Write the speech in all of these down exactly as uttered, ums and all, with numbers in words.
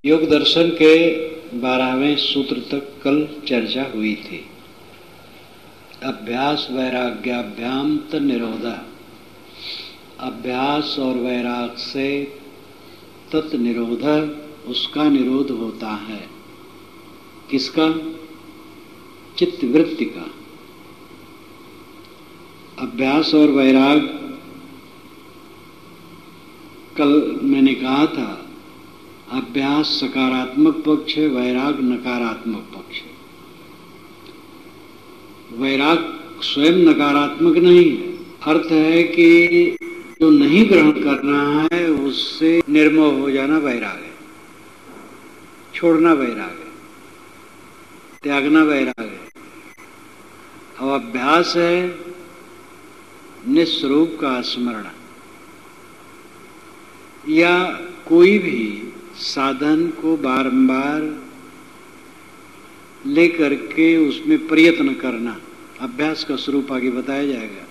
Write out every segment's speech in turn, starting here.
योग दर्शन के बारहवें सूत्र तक कल चर्चा हुई थी। अभ्यास वैराग्याभ्याम तन्निरोधा, अभ्यास और वैराग से तत्निरोध, उसका निरोध होता है। किसका? चित्तवृत्ति का। अभ्यास और वैराग, कल मैंने कहा था, अभ्यास सकारात्मक पक्ष है, वैराग नकारात्मक पक्ष है। वैराग स्वयं नकारात्मक नहीं है। अर्थ है कि जो नहीं ग्रहण करना है उससे निर्मोह हो जाना वैराग है, छोड़ना वैराग है, त्यागना वैराग है। अब अभ्यास है निस्वरूप का स्मरण, या कोई भी साधन को बारंबार लेकर के उसमें प्रयत्न करना, अभ्यास का स्वरूप आगे बताया जाएगा।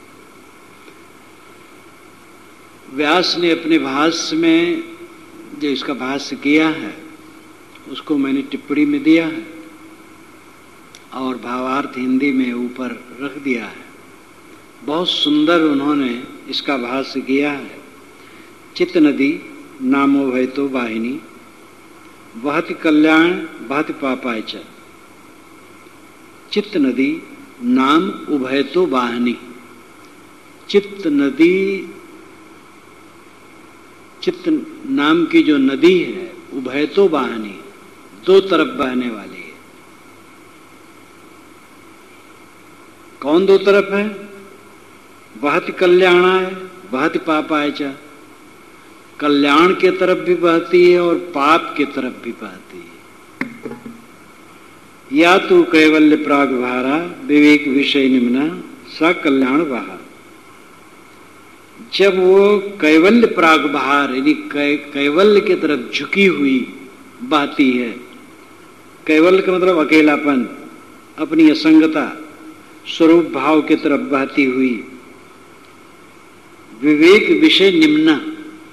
व्यास ने अपने भाष्य में जो इसका भाष्य किया है उसको मैंने टिप्पणी में दिया है और भावार्थ हिंदी में ऊपर रख दिया है। बहुत सुंदर उन्होंने इसका भाष्य किया है। चित्त नदी नामो भयतो वाहिनी, वहति कल्याण वहति पापाय च। चित्त नदी नाम उभयतो वाहिनी। चित्त नदी, चित्त नाम की जो नदी है, उभयतो वाहिनी, दो तरफ बहने वाली है। कौन दो तरफ है? वहति कल्याणाय वहति पापाय च। कल्याण के तरफ भी बहती है और पाप के तरफ भी बहती है। या तो कैवल्य प्राग भारा विवेक विषय निम्ना स कल्याण बहा। जब वो कैवल्य प्राग बहार यानी कैवल्य के तरफ झुकी हुई बहती है, कैवल्य का मतलब अकेलापन, अपनी असंगता, स्वरूप भाव के तरफ बहती हुई, विवेक विषय निम्ना,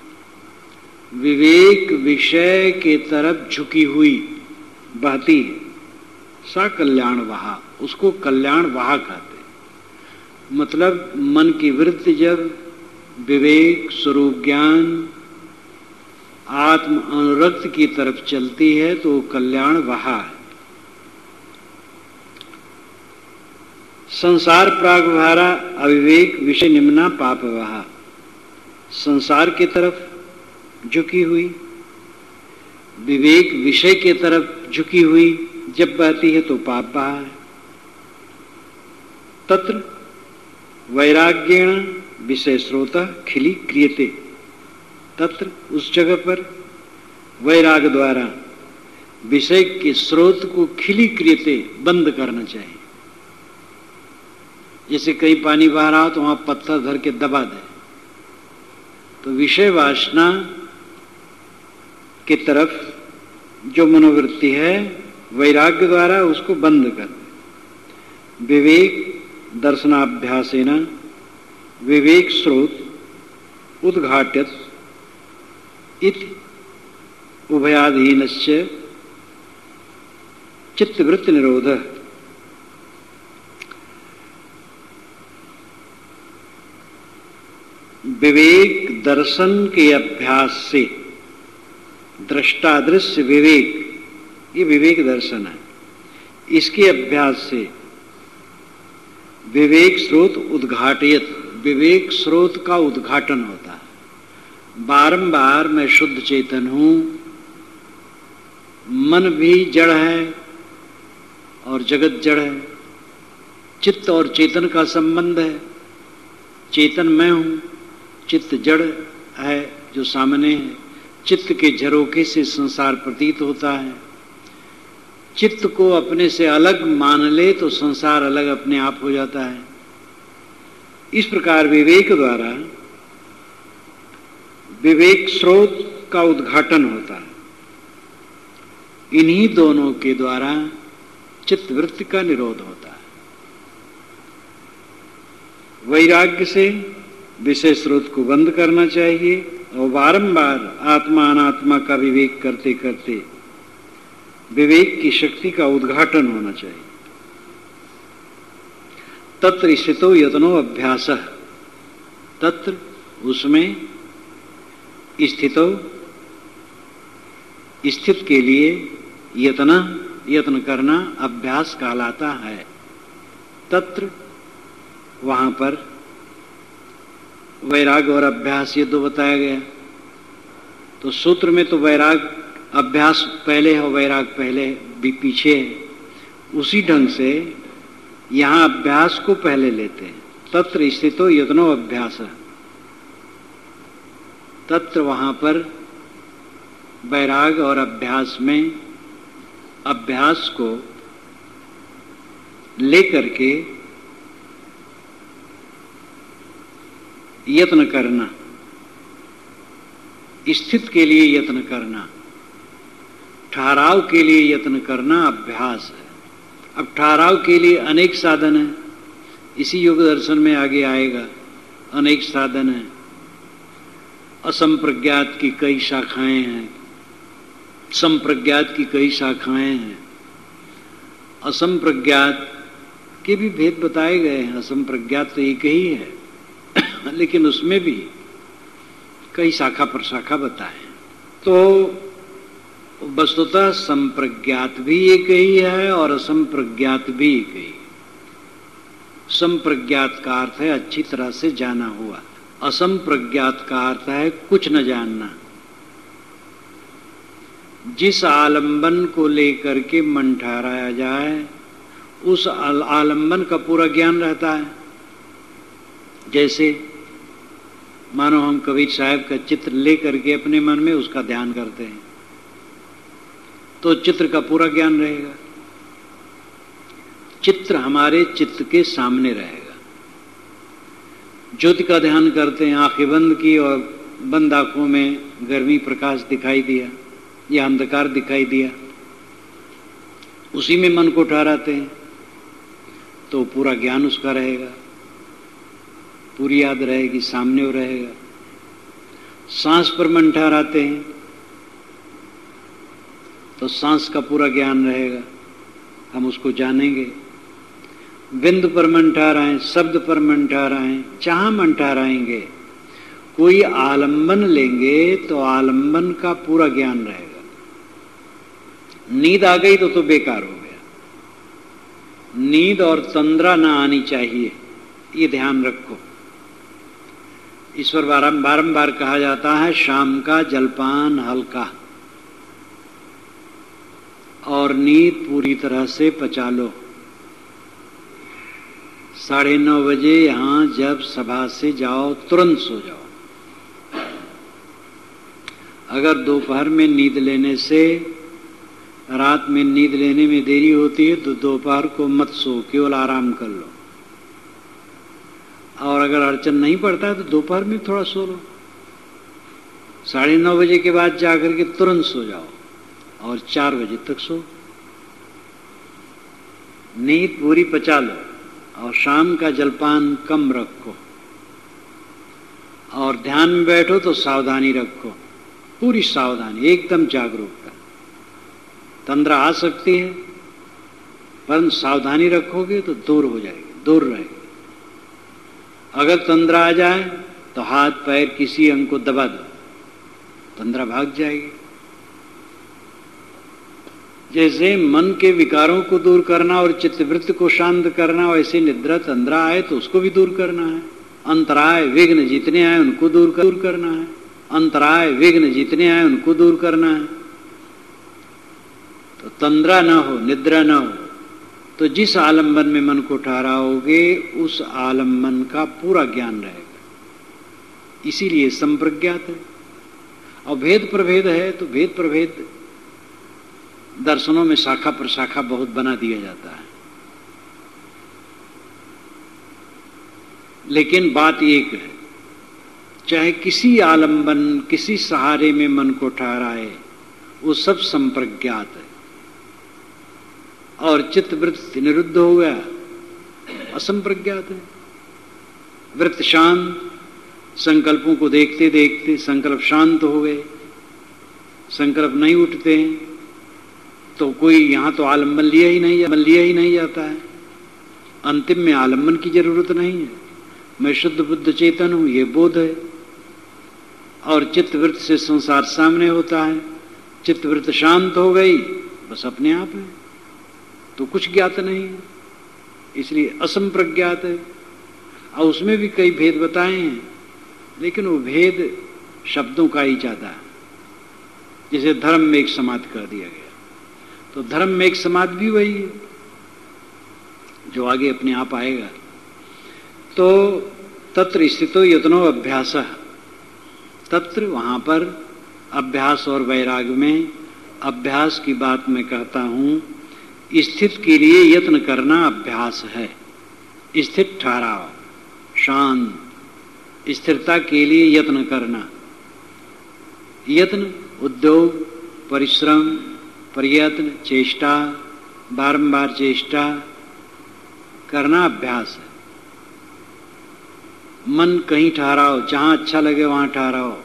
विवेक विषय के तरफ झुकी हुई बहती है, सा कल्याण वहा, उसको कल्याण वहा कहते। मतलब मन की वृत्ति जब विवेक, स्वरूप ज्ञान, आत्म अनुरक्त की तरफ चलती है तो कल्याण वहा है। संसार प्रागभारा अविवेक विषय निम्ना पाप वहा। संसार की तरफ झुकी हुई, विवेक विषय के तरफ झुकी हुई जब बहती है तो पाप बहा है। तत्र वैराग्येण विषय स्रोत खिली क्रियते। तत्र उस जगह पर वैराग द्वारा विषय के स्रोत को खिली क्रियते बंद करना चाहिए। जैसे कहीं पानी बह रहा हो तो वहां पत्थर धर के दबा दे, तो विषय वासना की तरफ जो मनोवृत्ति है वैराग्य द्वारा उसको बंद कर दे। विवेक दर्शनाभ्यासेन विवेक स्रोत उद्घाट्यत इति उभयाधीनस्य चित्तवृत्ति निरोध। विवेक दर्शन के अभ्यास से, दृष्टादृश्य विवेक, ये विवेक दर्शन है, इसके अभ्यास से विवेक स्रोत उद्घाटित, विवेक स्रोत का उद्घाटन होता है। बारंबार मैं शुद्ध चेतन हूं, मन भी जड़ है और जगत जड़ है, चित्त और चेतन का संबंध है, चेतन मैं हूं, चित्त जड़ है जो सामने है। चित्त के झरोखे से संसार प्रतीत होता है। चित्त को अपने से अलग मान ले तो संसार अलग अपने आप हो जाता है। इस प्रकार विवेक द्वारा विवेक स्रोत का उद्घाटन होता है। इन्हीं दोनों के द्वारा चित्तवृत्ति का निरोध होता है। वैराग्य से विषय स्रोत को बंद करना चाहिए और बारंबार आत्मा अनात्मा का विवेक करते करते विवेक की शक्ति का उद्घाटन होना चाहिए। तत्र स्थितो यत्नो अभ्यासः, तत्र उसमें स्थितो स्थित के लिए यत्न यत्न करना अभ्यास कहलाता है। तत्र वहां पर वैराग और अभ्यास ये दो बताया गया। तो सूत्र में तो वैराग अभ्यास पहले है, वैराग पहले भी पीछे है। उसी ढंग से यहां अभ्यास को पहले लेते हैं। तत्र स्थितो यत्नो अभ्यास, तत्र वहां पर वैराग और अभ्यास में अभ्यास को लेकर के यत्न करना, स्थित के लिए यत्न करना, ठहराव के लिए यत्न करना अभ्यास है। अब ठहराव के लिए अनेक साधन हैं, इसी योग दर्शन में आगे आएगा। अनेक साधन हैं, असंप्रज्ञात की कई शाखाएं हैं, संप्रज्ञात की कई शाखाएं हैं। असंप्रज्ञात के भी भेद बताए गए हैं। असंप्रज्ञात तो एक ही है लेकिन उसमें भी कई शाखा पर शाखा बताए। तो वस्तुतः संप्रज्ञात भी एक ही है और असंप्रज्ञात भी एक ही। संप्रज्ञात का अर्थ है अच्छी तरह से जाना हुआ, असंप्रज्ञात का अर्थ है कुछ न जानना। जिस आलंबन को लेकर के मन ठहराया जाए उस आलंबन का पूरा ज्ञान रहता है। जैसे मानो हम कबीर साहब का चित्र लेकर के अपने मन में उसका ध्यान करते हैं तो चित्र का पूरा ज्ञान रहेगा। चित्र हमारे चित्त के सामने रहेगा। ज्योति का ध्यान करते हैं, आंखें बंद की और बंद आंखों में गर्मी प्रकाश दिखाई दिया या अंधकार दिखाई दिया, उसी में मन को ठहराते हैं तो पूरा ज्ञान उसका रहेगा, पूरी याद रहेगी, सामने वो रहेगा। सांस पर मन ठहराते हैं तो सांस का पूरा ज्ञान रहेगा, हम उसको जानेंगे। बिंदु पर मन ठहराएं, शब्द पर मन ठहराएं, जहां मन ठहराएंगे कोई आलंबन लेंगे तो आलंबन का पूरा ज्ञान रहेगा। नींद आ गई तो तो बेकार हो गया। नींद और तंद्रा ना आनी चाहिए, ये ध्यान रखो। इस पर बारंबार कहा जाता है शाम का जलपान हल्का और नींद पूरी तरह से पचा लो। साढ़े नौ बजे यहां जब सभा से जाओ तुरंत सो जाओ। अगर दोपहर में नींद लेने से रात में नींद लेने में देरी होती है तो दोपहर को मत सो, केवल आराम कर लो। और अगर अड़चन नहीं पड़ता है तो दोपहर में थोड़ा सो लो। साढ़े नौ बजे के बाद जाकर के तुरंत सो जाओ और चार बजे तक सो। नींद पूरी पचा लो और शाम का जलपान कम रखो और ध्यान में बैठो तो सावधानी रखो, पूरी सावधानी, एकदम जागरूकता। तंद्रा आ सकती है परंतु सावधानी रखोगे तो दूर हो जाएगी, दूर रहेगी। अगर तंद्रा आ जाए तो हाथ पैर किसी अंग को दबा दो, तंद्रा भाग जाएगी। जैसे मन के विकारों को दूर करना और चित्तवृत्ति को शांत करना, वैसे निद्रा तंद्रा आए तो उसको भी दूर करना है। अंतराय विघ्न जितने आए उनको दूर कर, दूर करना है। अंतराय विघ्न जितने आए उनको दूर करना है। तो तंद्रा न हो, निद्रा न हो, तो जिस आलंबन में मन को ठहराओगे उस आलंबन का पूरा ज्ञान रहेगा। इसीलिए संप्रज्ञात है। और भेद प्रभेद है तो भेद प्रभेद दर्शनों में शाखा प्रशाखा बहुत बना दिया जाता है, लेकिन बात एक है, चाहे किसी आलंबन किसी सहारे में मन को ठहराए वो सब संप्रज्ञात है। और चित्त वृत्ति निरुद्ध हो गया, असंप्रज्ञात है। वृत्त शांत, संकल्पों को देखते देखते संकल्प शांत हो गए, संकल्प नहीं उठते हैं तो कोई यहाँ तो आलम्बन लिया ही नहीं लिया ही नहीं जाता है। अंतिम में आलम्बन की जरूरत नहीं है। मैं शुद्ध बुद्ध चेतन हूं, ये बोध है। और चित्तवृत्त से संसार सामने होता है। चित्तवृत्त शांत हो गई, बस अपने आप है, तो कुछ ज्ञात नहीं है, इसलिए असंप्रज्ञात है। और उसमें भी कई भेद बताए हैं, लेकिन वो भेद शब्दों का ही ज्यादा है। जैसे धर्म में एक समाधि कर दिया गया, तो धर्म में एक समाधि भी वही है जो आगे अपने आप आएगा। तो तत्र स्थितो यत्नो अभ्यास, तत्र वहां पर अभ्यास और वैराग्य में, अभ्यास की बात मैं कहता हूं, स्थित के लिए यत्न करना अभ्यास है। स्थित ठहराव, शांत, स्थिरता के लिए यत्न करना। यत्न उद्योग, परिश्रम, प्रयत्न, चेष्टा, बारंबार चेष्टा करना अभ्यास है। मन कहीं ठहराओ, जहां अच्छा लगे वहां ठहराओ,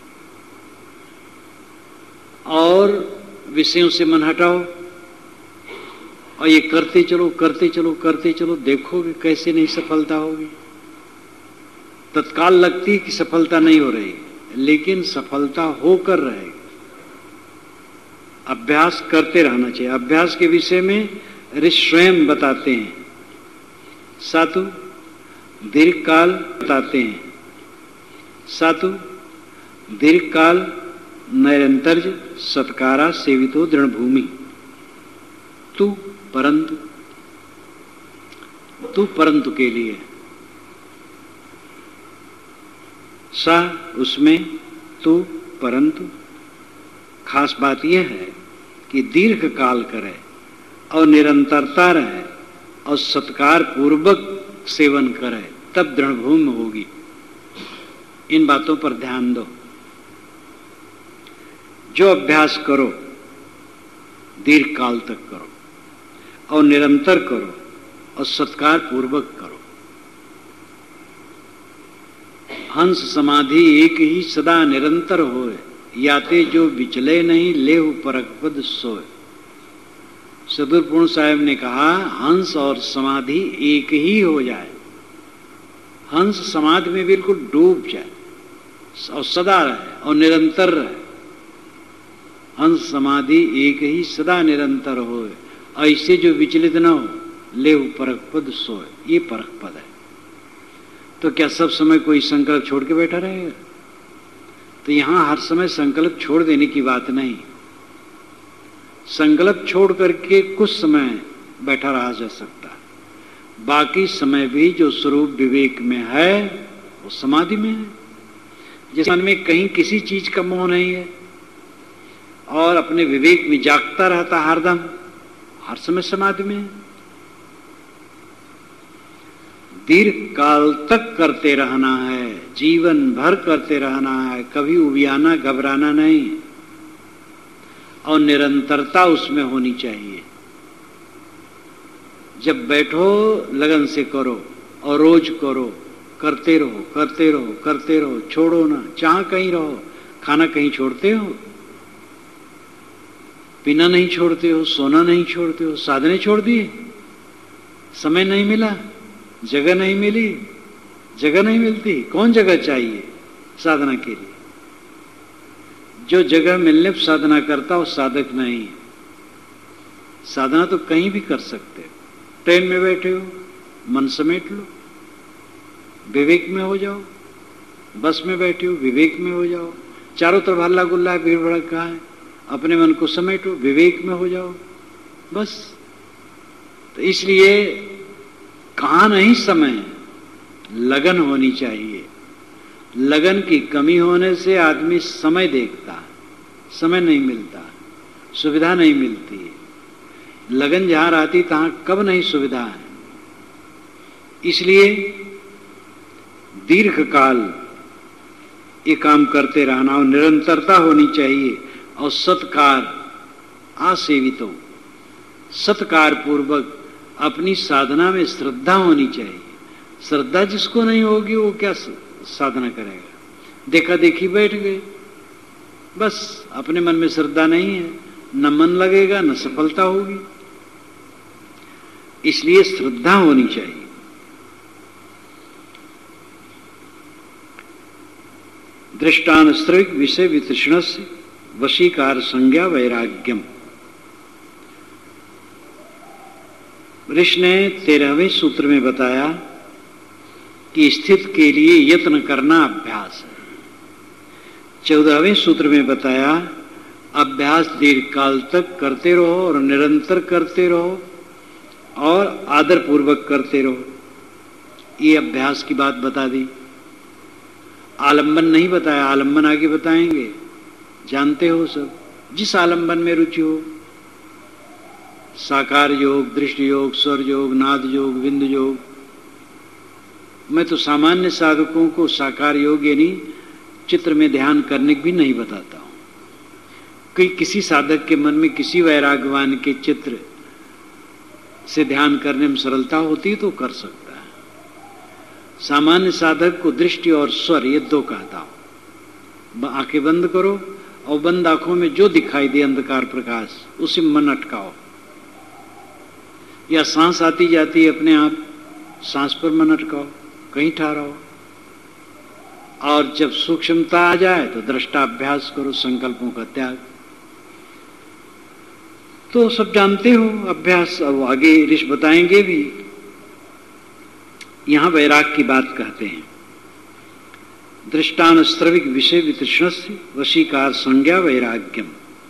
और विषयों से मन हटाओ, और ये करते चलो करते चलो करते चलो, देखोगे कैसे नहीं सफलता होगी। तत्काल लगती कि सफलता नहीं हो रही, लेकिन सफलता होकर रहेगी। अभ्यास करते रहना चाहिए। अभ्यास के विषय में ऋषि स्वयं बताते हैं। सातु दीर्घ काल बताते हैं। सातु दीर्घ काल नैरंतर्य सत्कारा सेवितो दृढ़ भूमि। तू परंतु, तू परंतु के लिए, सा उसमें, तू परंतु। खास बात यह है कि दीर्घ काल करे और निरंतरता रहे और सत्कार पूर्वक सेवन करे, तब दृढ़ भूमि होगी। इन बातों पर ध्यान दो। जो अभ्यास करो दीर्घ काल तक करो और निरंतर करो और सत्कार पूर्वक करो। हंस समाधि एक ही सदा निरंतर होए, याते जो विचले नहीं लेहु परख पद सोए। सदुर पूर्ण साहब ने कहा, हंस और समाधि एक ही हो जाए। हंस समाधि में बिल्कुल डूब जाए और सदा रहे और निरंतर रहे। हंस समाधि एक ही सदा निरंतर होए, ऐसे जो विचलित न हो, लेहु परख पद सोए। ये परख पद है। तो क्या सब समय कोई संकल्प छोड़ के बैठा रहेगा? तो यहां हर समय संकल्प छोड़ देने की बात नहीं। संकल्प छोड़ करके कुछ समय बैठा रहा जा सकता है, बाकी समय भी जो स्वरूप विवेक में है वो समाधि में है। जिस मन में कहीं किसी चीज का मोह नहीं है और अपने विवेक में जागता रहता हरदम, हर समय समाधि में है। दीर्घ काल तक करते रहना है, जीवन भर करते रहना है, कभी उबियाना घबराना नहीं, और निरंतरता उसमें होनी चाहिए। जब बैठो लगन से करो और रोज करो, करते रहो करते रहो करते रहो, छोड़ो ना। जहां कहीं रहो, खाना कहीं छोड़ते हो, पीना नहीं छोड़ते हो, सोना नहीं छोड़ते हो, साधने छोड़ दिए, समय नहीं मिला, जगह नहीं मिली, जगह नहीं मिलती। कौन जगह चाहिए साधना के लिए? जो जगह मिलने पर साधना करता वो साधक नहीं। साधना तो कहीं भी कर सकते हो। ट्रेन में बैठे हो, मन समेट लो, विवेक में हो जाओ। बस में बैठे हो, विवेक में हो जाओ। चारों तरफ हल्ला गुल्ला है, भीड़ भड़का है, अपने मन को समेटो, विवेक में हो जाओ, बस। तो इसलिए कहां नहीं समय, लगन होनी चाहिए। लगन की कमी होने से आदमी समय देखता है, समय नहीं मिलता, सुविधा नहीं मिलती है। लगन जहां रहती तहां कब नहीं सुविधा है। इसलिए दीर्घ काल ये काम करते रहना और निरंतरता होनी चाहिए। और सत्कार आसेवितो, सत्कार पूर्वक अपनी साधना में श्रद्धा होनी चाहिए। श्रद्धा जिसको नहीं होगी वो क्या साधना करेगा? देखा देखी बैठ गए, बस अपने मन में श्रद्धा नहीं है न मन लगेगा न सफलता होगी। इसलिए श्रद्धा होनी चाहिए। दृष्टानुश्रविक विषय वितृष्णस्य वशीकार संज्ञा वैराग्यम। ऋषि ने तेरहवें सूत्र में बताया कि स्थित के लिए यत्न करना अभ्यास है। चौदहवें सूत्र में बताया अभ्यास दीर्घकाल तक करते रहो और निरंतर करते रहो और आदर पूर्वक करते रहो। ये अभ्यास की बात बता दी। आलंबन नहीं बताया, आलंबन आगे बताएंगे, जानते हो सब। जिस आलंबन में रुचि हो, साकार योग, दृष्टि योग, स्वर योग, नाद योग, बिंदु योग। मैं तो सामान्य साधकों को साकार योग यानी चित्र में ध्यान करने भी नहीं बताता हूं। कि किसी साधक के मन में किसी वैराग्यवान के चित्र से ध्यान करने में सरलता होती तो कर सकता है। सामान्य साधक को दृष्टि और स्वर ये दो कहता हूं। आंखें बंद करो और बंद आंखों में जो दिखाई दे अंधकार प्रकाश, उसे मन अटकाओ। या सांस आती जाती है अपने आप, सांस पर मन अटकाओ, कहीं ठहराओ। और जब सूक्ष्मता आ जाए तो दृष्टाभ्यास करो, संकल्पों का त्याग। तो सब जानते हो अभ्यास। और आगे ऋषि बताएंगे भी। यहां वैराग की बात कहते हैं। दृष्टानुश्रविक विषय वितृष्णस्य वशीकार संज्ञा वैराग्यम।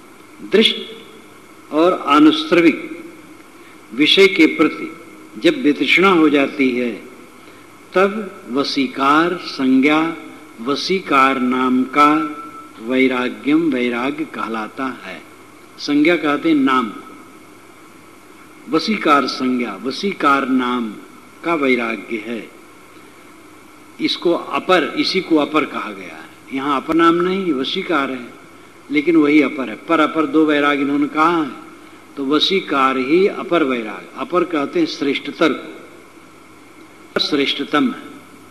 दृष्ट और अनुश्रविक विषय के प्रति जब वितृष्णा हो जाती है तब वशीकार संज्ञा, वशीकार नाम का वैराग्यम वैराग्य कहलाता है। संज्ञा कहते हैं नाम, वशीकार संज्ञा, वशीकार नाम का वैराग्य है। इसको अपर, इसी को अपर कहा गया है। यहाँ अपर नाम नहीं, वशीकार है, लेकिन वही अपर है। पर अपर दो वैराग इन्होंने कहा है, तो वशीकार ही अपर वैराग। अपर कहते हैं श्रेष्ठतर को, श्रेष्ठतम है।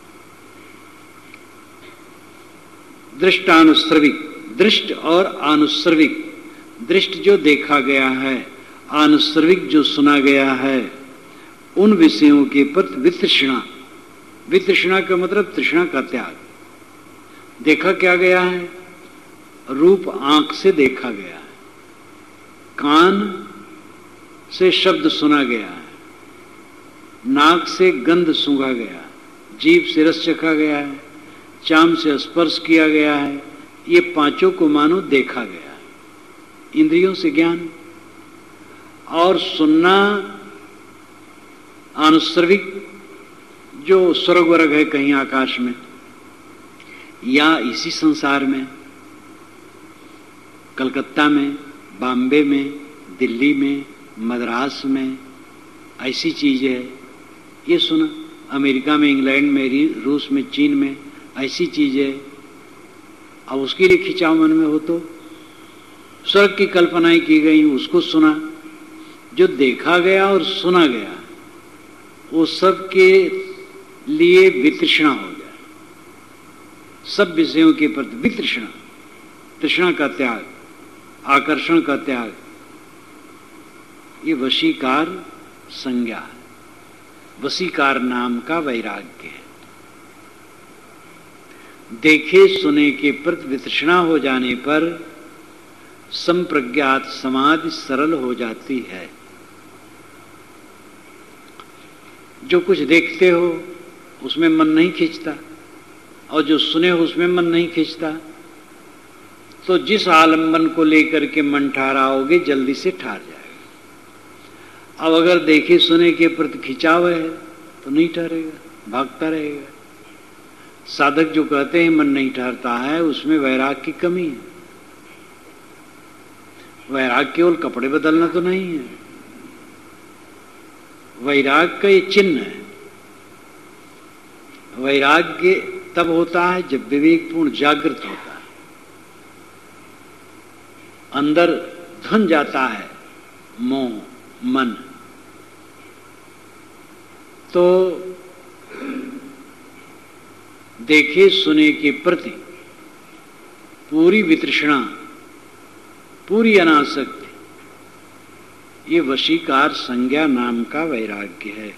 दृष्टानुश्रविक, दृष्ट और अनुश्रविक। दृष्ट जो देखा गया है, अनुश्रविक जो सुना गया है, उन विषयों के प्रति वितृष्णा। वितृष्णा का मतलब तृष्णा का त्याग। देखा क्या गया है? रूप आंख से देखा गया है, कान से शब्द सुना गया है, नाक से गंध सूंघा गया, जीभ से रस चखा गया है, चाम से स्पर्श किया गया है। ये पांचों को मानो देखा गया है। इंद्रियों से ज्ञान और सुनना अनुश्रविक, जो स्वर्ग वर्ग है कहीं आकाश में या इसी संसार में, कलकत्ता में, बॉम्बे में, दिल्ली में, मद्रास में, ऐसी चीज है। ये सुना। अमेरिका में, इंग्लैंड में, रूस में, चीन में ऐसी चीज है। अब उसके लिए खिंचाव मन में हो तो स्वर्ग की कल्पनाएं की गई, उसको सुना। जो देखा गया और सुना गया वो सब के लिए वितृष्णा हो जाए। सब विषयों के प्रति वितृष्णा, तृष्णा का त्याग, आकर्षण का त्याग, ये वशीकार संज्ञा है। वशीकार नाम का वैराग्य है। देखे सुने के प्रति वितृष्णा हो जाने पर संप्रज्ञात समाधि सरल हो जाती है। जो कुछ देखते हो उसमें मन नहीं खींचता और जो सुने हो उसमें मन नहीं खींचता, तो जिस आलंबन को लेकर के मन ठहराओगे जल्दी से ठहर जाएगा। अब अगर देखे सुने के प्रति खिंचाव है तो नहीं ठहरेगा, भागता रहेगा। साधक जो कहते हैं मन नहीं ठहरता है, उसमें वैराग की कमी है। वैराग केवल कपड़े बदलना तो नहीं है, वैराग का ये चिन्ह है। वैराग्य तब होता है जब विवेकपूर्ण जागृत होता है, अंदर धन जाता है मोह, मन। तो देखे सुने के प्रति पूरी वितृष्णा, पूरी अनासक्ति, ये वशीकार संज्ञा नाम का वैराग्य है।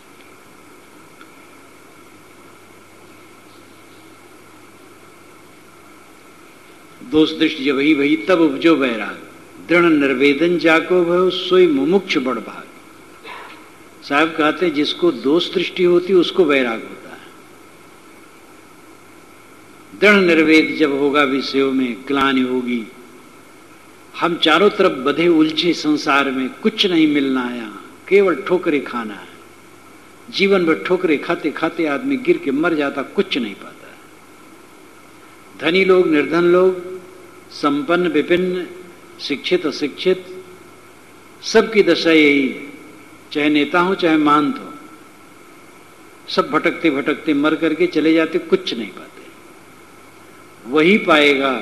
दोष दृष्टि जब ही भई तब उपजो वैराग, दृढ़ निर्वेदन जाको भयो सोई मुमुक्ष बड़ भाग। साहब कहते हैं जिसको दोष दृष्टि होती उसको वैराग होता है। दृढ़ निर्वेद जब होगा विषयों में, ग्लानि होगी, हम चारों तरफ बधे उलझे संसार में, कुछ नहीं मिलना है, यहाँ केवल ठोकरे खाना है। जीवन भर ठोकरे खाते खाते आदमी गिर के मर जाता, कुछ नहीं पाता। धनी लोग, निर्धन लोग, संपन्न विपिन्न, शिक्षित अशिक्षित, सबकी दशा यही है। चाहे नेता हो चाहे महंत हो, सब भटकते भटकते मर करके चले जाते, कुछ नहीं पाते। वही पाएगा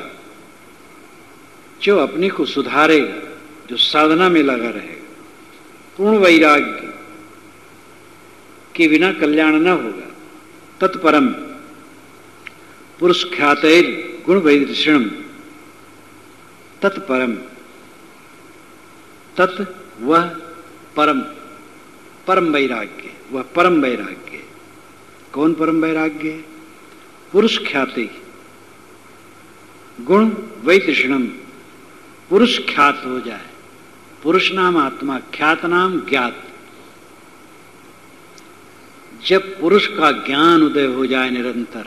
जो अपने को सुधारेगा, जो साधना में लगा रहेगा। पूर्ण वैराग्य के बिना कल्याण न होगा। तत्परम पुरुष ख्यातैर गुण वैदृषणम, तत्परम, तत् वह परम, परम वैराग्य, वह परम वैराग्य। कौन परम वैराग्य है? पुरुष ख्याते गुण वैतृष्णम, पुरुष ख्यात हो जाए। पुरुष नाम आत्मा, ख्यात नाम ज्ञात। जब पुरुष का ज्ञान उदय हो जाए निरंतर,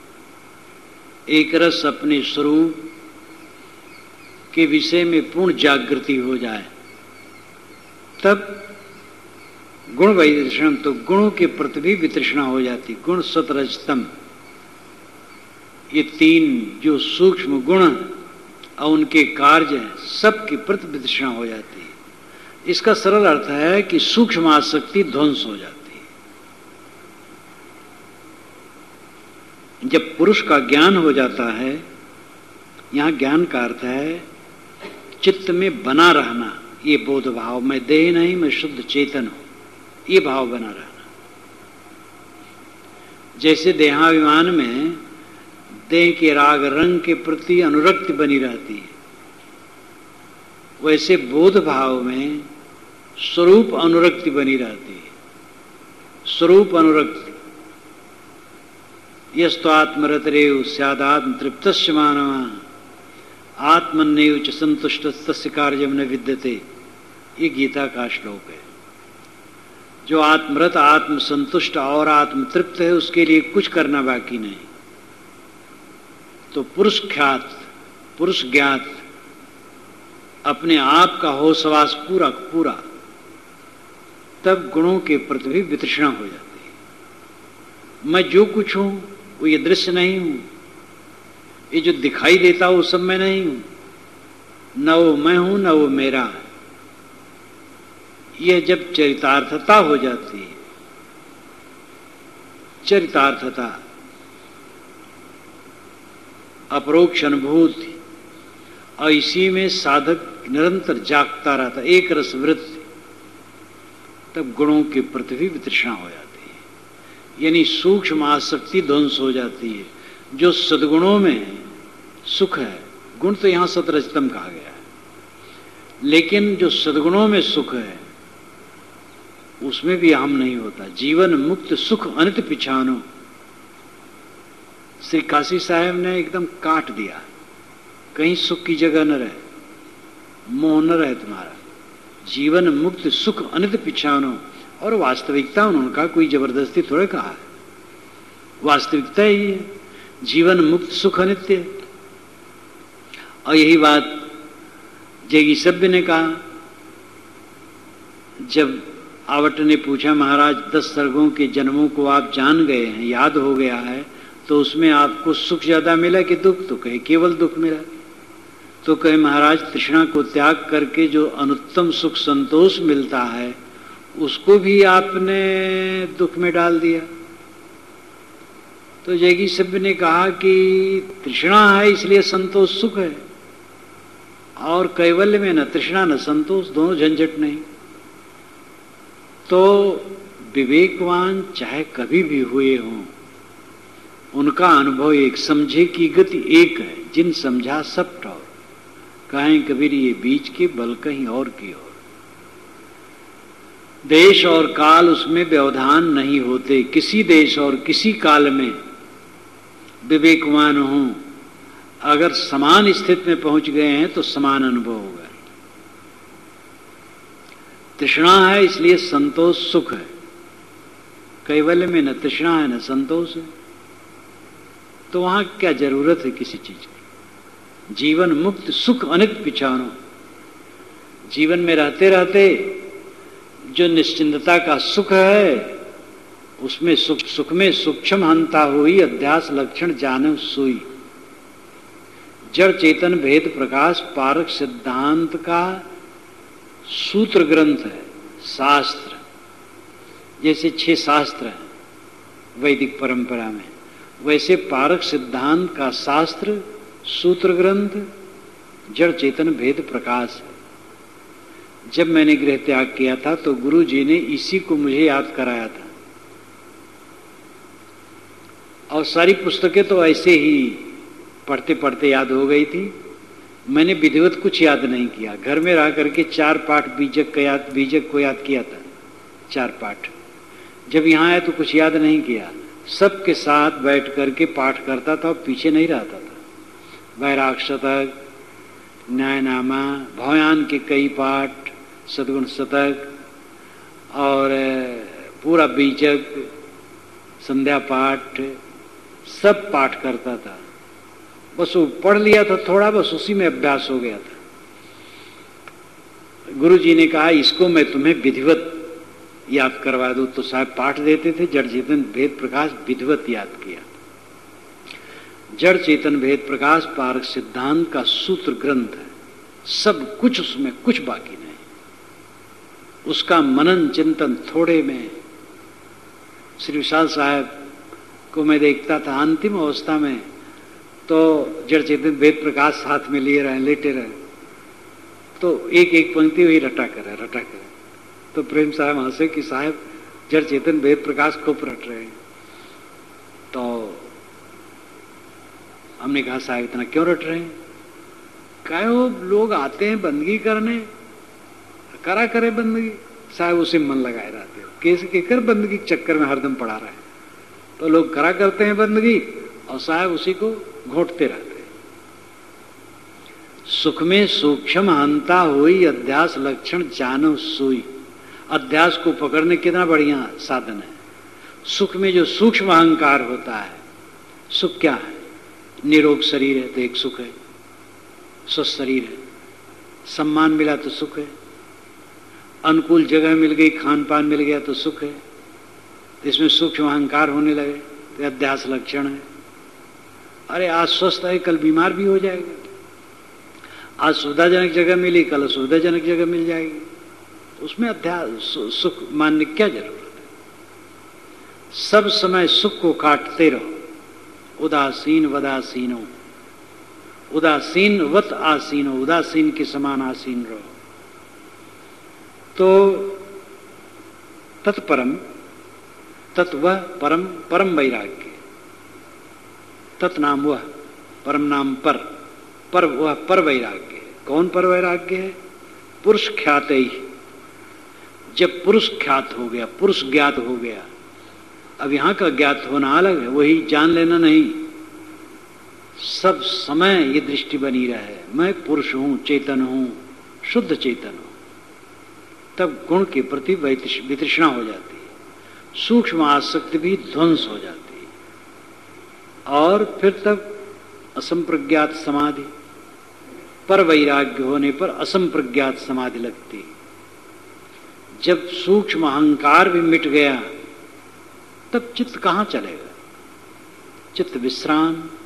एक रस अपने स्वरूप के विषय में पूर्ण जागृति हो जाए, तब गुण वैतृष्णम, तो गुणों के प्रति भी वितृष्णा हो जाती। गुण सतरजतम, ये तीन जो सूक्ष्म गुण और उनके कार्य हैं, सबके प्रति वितृष्णा हो जाती है। इसका सरल अर्थ है कि सूक्ष्म आसक्ति ध्वंस हो जाती है। जब पुरुष का ज्ञान हो जाता है, यहां ज्ञान का अर्थ है चित्त में बना रहना, ये बोध भाव, मैं देह नहीं मैं शुद्ध चेतन हूं, ये भाव बना रहना। जैसे देहाभिमान में देह के राग रंग के प्रति अनुरक्ति बनी रहती है, वैसे बोध भाव में स्वरूप अनुरक्ति बनी रहती है। स्वरूप अनुरक्ति, यस्तो आत्मरतरेव स्यादात्म तृप्तस्य मानव आत्मन्नेव च संतुष्ट तस्य कार्यम न विद्यते, ये गीता का श्लोक है। जो आत्मरत, आत्म संतुष्ट और आत्म तृप्त है, उसके लिए कुछ करना बाकी नहीं। तो पुरुष ख्यात, पुरुष ज्ञात, अपने आप का होशवास पूरा पूरा, तब गुणों के प्रति भी वितृष्णा हो जाती है। मैं जो कुछ हूं वो ये दृश्य नहीं हूं, ये जो दिखाई देता वो सब मैं नहीं हूं, न वो मैं हूं न वो मेरा है। यह जब चरितार्थता हो जाती है, चरितार्थता, अपरोक्ष अनुभूति, और इसी में साधक निरंतर जागता रहता, एक रस वृत्ति, तब गुणों के प्रति भी वितृष्णा हो जाती है। यानी सूक्ष्म आसक्ति ध्वंस हो जाती है। जो सद्गुणों में सुख है, गुण तो यहां सतरजतम कहा गया है, लेकिन जो सद्गुणों में सुख है उसमें भी अहम नहीं होता। जीवन मुक्त सुख अनित पिछानो, श्री काशी साहब ने एकदम काट दिया, कहीं सुख की जगह न रहे, मोह न रहे तुम्हारा। जीवन मुक्त सुख अनित पिछानो, और वास्तविकता उन्होंने कहा, कोई जबरदस्ती थोड़े कहा है, वास्तविकता ही है, जीवन मुक्त सुख अनित्य। और यही बात जगी सभ्य ने कहा। जब आवट ने पूछा, महाराज दस सर्गों के जन्मों को आप जान गए हैं, याद हो गया है, तो उसमें आपको सुख ज्यादा मिला कि दुख? तो कहे केवल दुख मिला। तो कहे महाराज तृष्णा को त्याग करके जो अनुत्तम सुख संतोष मिलता है उसको भी आपने दुख में डाल दिया। तो जगी सभ्य ने कहा कि तृष्णा है इसलिए संतोष सुख है, और कैवल्य में न तृष्णा न संतोष, दोनों झंझट नहीं। तो विवेकवान चाहे कभी भी हुए हों, उनका अनुभव एक, समझे की गति एक है, जिन समझा सब ठौर, कहें कबीर ये बीच के बल कहीं और की ओर। देश और काल उसमें व्यवधान नहीं होते। किसी देश और किसी काल में विवेकवान हों, अगर समान स्थिति में पहुंच गए हैं तो समान अनुभव होगा। तृष्णा है इसलिए संतोष सुख है। कैवल्य में न तृष्णा है न संतोष है, तो वहां क्या जरूरत है किसी चीज की। जीवन मुक्त सुख अनित पिछानो। जीवन में रहते रहते जो निश्चिंतता का सुख है, उसमें सुख सुख में सूक्ष्म हंता हुई अध्यास लक्षण जानव सोई। जड़ चेतन भेद प्रकाश पारक सिद्धांत का सूत्र ग्रंथ है शास्त्र। जैसे छह शास्त्र हैं वैदिक परंपरा में, वैसे पारक सिद्धांत का शास्त्र सूत्र ग्रंथ जड़ चेतन भेद प्रकाश है। जब मैंने गृह त्याग किया था तो गुरु जी ने इसी को मुझे याद कराया था, और सारी पुस्तकें तो ऐसे ही पढ़ते पढ़ते याद हो गई थी। मैंने विधिवत कुछ याद नहीं किया। घर में रह करके चार पाठ बीजक का याद बीजक को याद किया था, चार पाठ। जब यहाँ आया तो कुछ याद नहीं किया, सबके साथ बैठ करके पाठ करता था और पीछे नहीं रहता था। वैराग शतक, न्यायनामा, भवयान के कई पाठ, सदगुण शतक और पूरा बीजक, संध्या पाठ, सब पाठ करता था। बस वो पढ़ लिया था थोड़ा, बस उसी में अभ्यास हो गया था। गुरु जी ने कहा इसको मैं तुम्हें विधिवत याद करवा दूं, तो साहब पाठ देते थे। जड़ चेतन भेद प्रकाश विधिवत याद किया। जड़ चेतन भेद प्रकाश पारक सिद्धांत का सूत्र ग्रंथ है, सब कुछ उसमें, कुछ बाकी नहीं। उसका मनन चिंतन थोड़े में। श्री विशाल साहब को मैं देखता था अंतिम अवस्था में, तो जड़ चेतन भेद प्रकाश हाथ में लिए रहे, लेटे रहे, तो एक एक पंक्ति वही रटा करे रटा करे तो प्रेम साहब हंसे कि साहब जड़ चेतन भेद प्रकाश खूब रट रहे हैं। तो हमने कहा साहब इतना क्यों रट रहे हैं? कहे वो लोग आते हैं बंदगी करने, करा करे बंदगी। साहब उसे मन लगाए रहते हो, कैसे के कर बंदगी के चक्कर में हरदम पड़ा रहे। तो लोग करा करते हैं बंदगी और साहब उसी को घोटते रहते। सुख में सूक्ष्म हंता हुई अध्यास लक्षण जानव सोई। अध्यास को पकड़ने कितना बढ़िया साधन है। सुख में जो सूक्ष्म अहंकार होता है, सुख क्या है? निरोग शरीर है तो एक सुख है, स्वस्थ शरीर है। सम्मान मिला तो सुख है, अनुकूल जगह मिल गई, खान पान मिल गया तो सुख है। इसमें सूक्ष्म अहंकार होने लगे तो अध्यास लक्षण है। अरे आज स्वस्थ है, कल बीमार भी हो जाएगा। आज सुविधाजनक जगह मिली, कल असुविधाजनक जगह मिल जाएगी। उसमें अध्यास सुख मानने क्या जरूरत है? सब समय सुख को काटते रहो। उदासीन वदासीनो, उदासीन वत आसीनो, उदासीन के समान आसीन रहो। तो तत्परम, तत्व परम, परम वैराग्य। तत् नाम वह, परम नाम पर, पर वह पर वैराग्य है। कौन पर वैराग्य है? पुरुष ख्यात ही। जब पुरुष ख्यात हो गया, पुरुष ज्ञात हो गया, अब यहां का ज्ञात होना अलग है, वही जान लेना नहीं। सब समय ये दृष्टि बनी रहे मैं पुरुष हूं, चेतन हूं, शुद्ध चेतन हूं, तब गुण के प्रति वितृष्णा हो जाती है, सूक्ष्म आसक्ति भी ध्वंस हो जाती है। और फिर तब असंप्रज्ञात समाधि, पर वैराग्य होने पर असंप्रज्ञात समाधि लगती है। जब सूक्ष्म अहंकार भी मिट गया तब चित्त कहां चलेगा? चित्त विश्राम,